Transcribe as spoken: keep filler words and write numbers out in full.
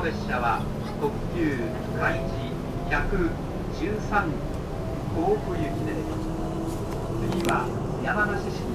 列車は特急かいじひゃくじゅうさん甲府行きです。次は山梨市